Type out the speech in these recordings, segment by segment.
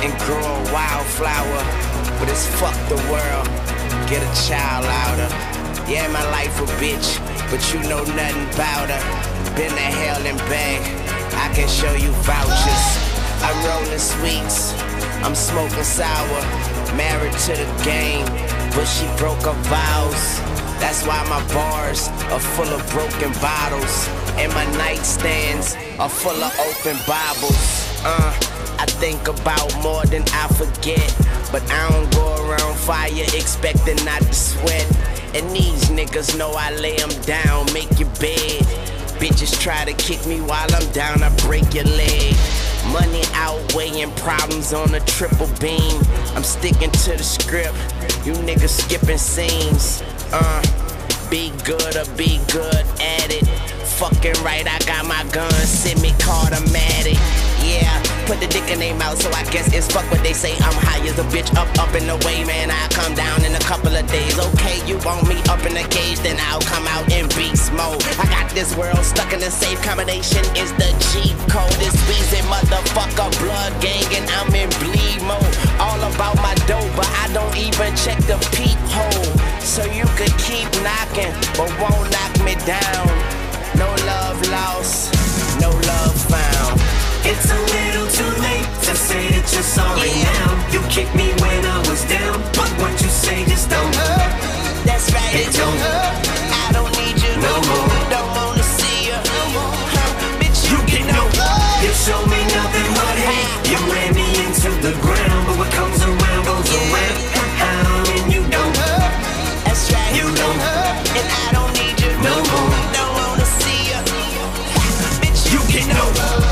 and grow a wildflower. But it's fuck the world, get a child out her. Yeah, my life a bitch, but you know nothing about her. Been to hell and back, I can show you vouchers. I'm rolling sweets, I'm smoking sour. Married to the game, but she broke her vows. That's why my bars are full of broken bottles, and my nightstands are full of open Bibles. I think about more than I forget, but I don't go around fire expecting not to sweat. And these niggas know I lay them down, make your bed. Bitches try to kick me while I'm down, I break your leg. Money outweighing problems on a triple beam. I'm sticking to the script, you niggas skipping scenes. Be good or be good at it. Fucking right, I got my gun, semi-automatic. Yeah, put the dick in their mouth, so I guess it's fuck what they say. I'm high as a bitch, up and away, man. I'll come down in a couple of days. Okay, you want me up in the cage, then I'll come out in beast mode. I got this world stuck in a safe combination, is the cheat code. This Weezy motherfucker blood gang, and I'm in bleed mode. All about my dough, but I don't even check the peephole. So you could keep knocking, but won't knock me down. No love lost, no love found. It's a little too late to say that you're sorry now. You kicked me when I was down, but what you say just don't hurt. That's right, it don't hurt. I don't need you no more. Don't wanna see you no more. Bitch, you get no love. You show me nothing but hate. You ran me into the ground, but what comes around goes around. And you don't hurt. That's right, you don't hurt. And I don't need you no more. Don't wanna see you. Bitch, you get no love.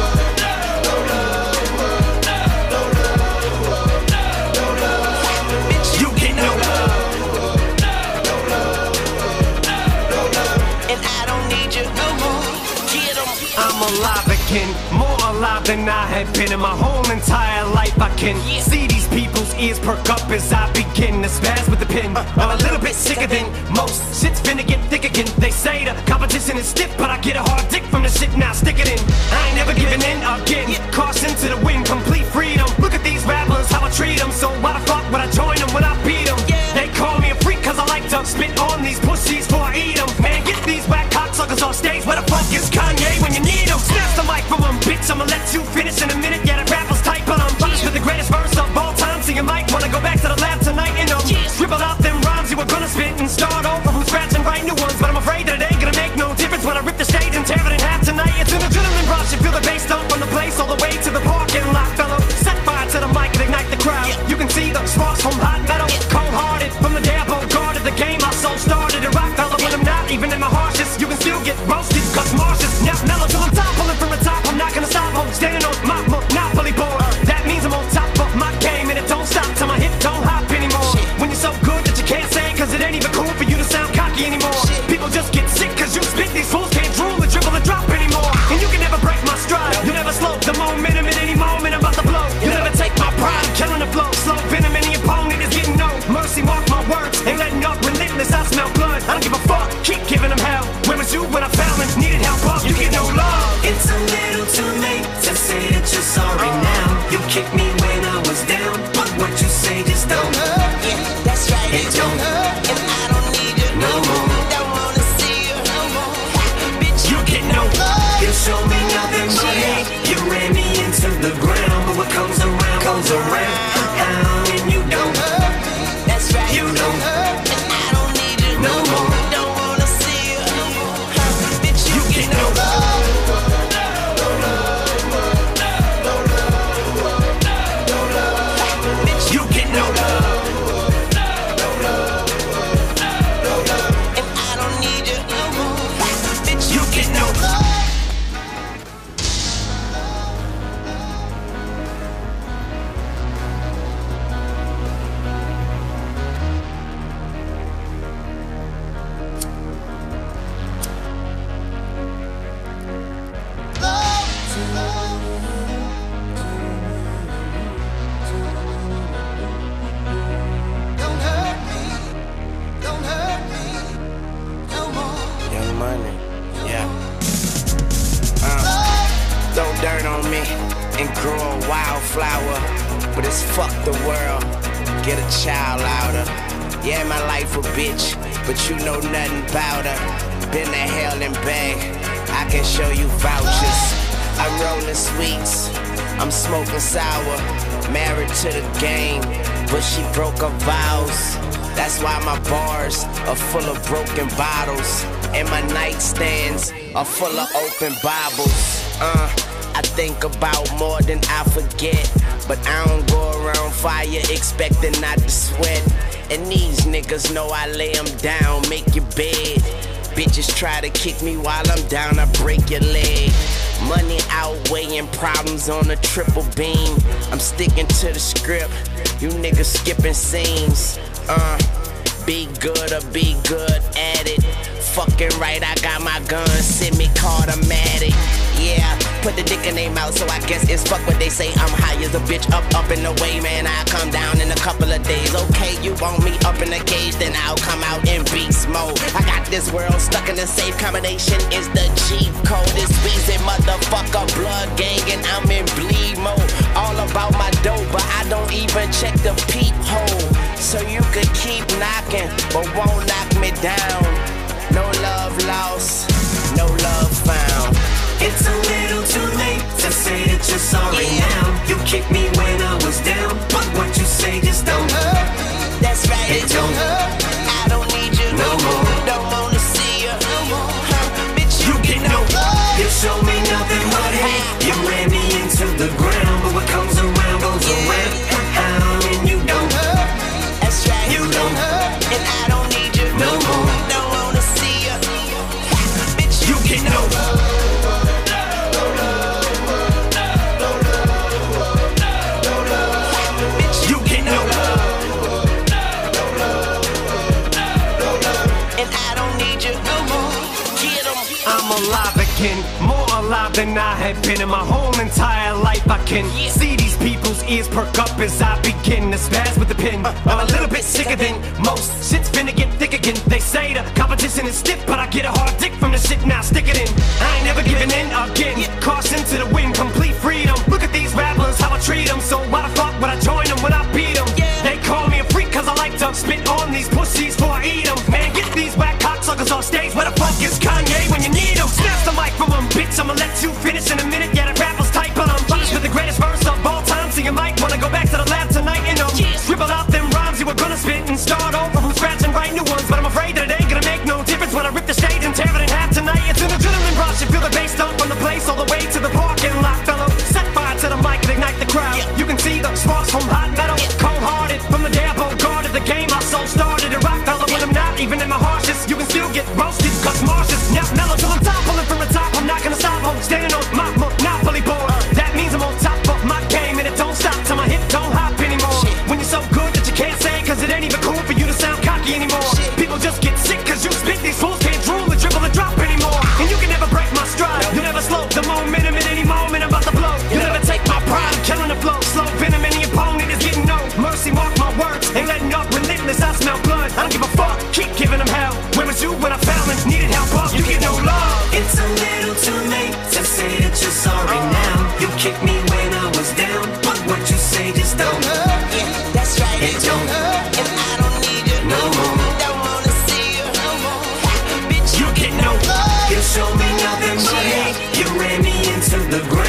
I'm alive again, more alive than I have been in my whole entire life. I can see these people's ears perk up as I begin to spaz with the pen. I'm a little bit sicker than most. Shit's finna get thick again. They say the competition is stiff, but I get a hard dick from the shit, now stick it in. I ain't never giving in again. Caution to the wind, complete freedom. Look at these rappers, how I treat them. So why the fuck would I join them when I beat them? They call me a freak cause I like to spit on these pussies before I eat them. Man, get these whack cocksuckers on stage. Where the fuck is Kanye when you need him? Snatch the mic from him, bitch, I'ma let you finish in a minute. Yeah, that rapper's tight, but I'm punished with the greatest verse of all time. So you might wanna go back to the lab tonight and scribble out them rhymes you were gonna spit and start over from scratch and write new ones. But I'm afraid that it ain't gonna make no difference when I rip the stage and tear it in half tonight. It's an adrenaline rush, you feel the bass dump from the place all the way to the parking lot, fellow. Set fire to the mic and ignite the crowd. You can see the sparks from hot metal, cold-hearted from the day I guarded the game. My soul started a rock fellow, but I'm not even in my harshest. You can still get roasted, cause Marsh's now mellow till I'm top, pulling from the top. I'm not gonna stop, I'm standing on my monopoly board. That means I'm on top of my game, and it don't stop till my hip don't hop anymore. When you're so good that you can't say, cause it ain't even cool for you to sound cocky anymore. People just get sick cause you spit, these fools can't drool or dribble or drop anymore. And you can never break my stride, you never slow the momentum at any moment I'm about to blow. You never take my pride, killing the flow, slow venom, any opponent is getting no mercy. Mark my words, ain't letting up, relentless, I smell blood. I don't give a fuck, keep giving them hell. Where was you when I found and needed help up? You get no love. It's a little too late to say that you're sorry now. You kicked me when I was down, but what you say just don't hurt. Yeah, that's right, it don't hurt. And I don't need you no more. Don't wanna see you no more. Bitch, you get no love. You show me nothing but hate. You ran me into the ground, but what comes around comes around. And you don't hurt. That's right, you don't hurt. And I don't need you no more. Don't wanna see you no more. Bitch, you get no love. You get no love. And I don't need you no more. Bitch, you get no love. Throw dirt on me and grow a wildflower. but it's fuck the world. Get a child louder. Yeah, my life a bitch, but you know nothing about her. Been to hell and back, I can show you vouchers. I'm rolling sweets, I'm smoking sour. Married to the game, but she broke her vows. That's why my bars are full of broken bottles, and my nightstands are full of open Bibles. I think about more than I forget, but I don't go around fire expecting not to sweat. And these niggas know I lay them down, make your bed. Bitches try to kick me while I'm down, I break your leg. Money outweighing problems on a triple beam. I'm sticking to the script, you niggas skipping scenes. Be good or be good at it. Fucking right, I got my gun, semi-automatic. Yeah, put the dick in their mouth, so I guess it's fuck what they say. I'm high as a bitch, up and away, man. I'll come down in a couple of days. Okay, you want me up in a cage, then I'll come out in beast mode. I got this world stuck in a safe combination, is the cheat code. This Weezy motherfucker blood gang, and I'm in bleed mode. All about my dough, but I don't even check the peephole. So you could keep knocking, but won't knock me down. No love lost, no love found. It's a little too late to say that you're sorry now. You kicked me when I was down, but what you say just don't hurt. That's right, it don't hurt. I don't need you no more. Don't wanna see you no more. Bitch, you get no love. You show me nothing but hate. You ran me into the ground, but what comes around goes around. And you don't hurt. That's right, you don't hurt. And I don't need you no more. Don't wanna see you. Bitch, you get no love. Alive again, more alive than I have been in my whole entire life. I can see these people's ears perk up as I begin to spaz with the pen. I'm a little bit sicker than most. Shit's finna get thick again. They say the competition is stiff, but I get a hard dick from the shit, now stick it in. I ain't never giving in again. Caution to the wind, complete freedom. Look at these rappers, how I treat them. So why the fuck would I join them when I beat them? They call me a freak cause I like to spit on these pussies before I eat them. Man, get these whack cocksuckers off stage. Where the fuck is Kanye when you need him? Snatch the mic from him, bitch, I'ma let you finish in a minute. Yeah, the rappers tight, but I'm punished with the greatest verse of all time. So you might wanna go back to the lab tonight and scribble out them rhymes you were gonna spit and start over from scratch and write new ones. But I'm afraid that it ain't gonna make no difference when I rip the stage and tear it in half tonight. It's an adrenaline rush, you feel the bass dump from the place all the way to the parking lot, fellow. Set fire to the mic and ignite the crowd. You can see the sparks from hot metal, cold-hearted from the day I guarded the game. My soul started to rock, fellow, when I'm not even in my harshest. You can still get roasted, cause Marsh's now mellow till I'm top, pulling from the top. I'm not gonna stop, I'm standing on my monopoly board. That means I'm on top of my game, and it don't stop till my hip don't hop anymore. When you're so good that you can't say, cause it ain't even cool for you to sound cocky anymore. People just get sick cause you spit, these fools can't drool or dribble or drop anymore. And you can never break my stride, you never slow the momentum at any moment I'm about to blow. You never take my pride, I'm killing the flow. Slow venom, any opponent is getting no mercy, mark my words, ain't letting up relentless, I smell blood. I don't give a fuck, keep giving them hell. Where was you when I found and needed help up? You get no love. It's a little too late to say that you're sorry now. You kicked me when I was down, but what you say just don't hurt. Yeah, that's right, it don't hurt. And I don't need you no more. Don't wanna see you no more. Bitch, you get no love. You show me nothing but hate. You ran me into the ground.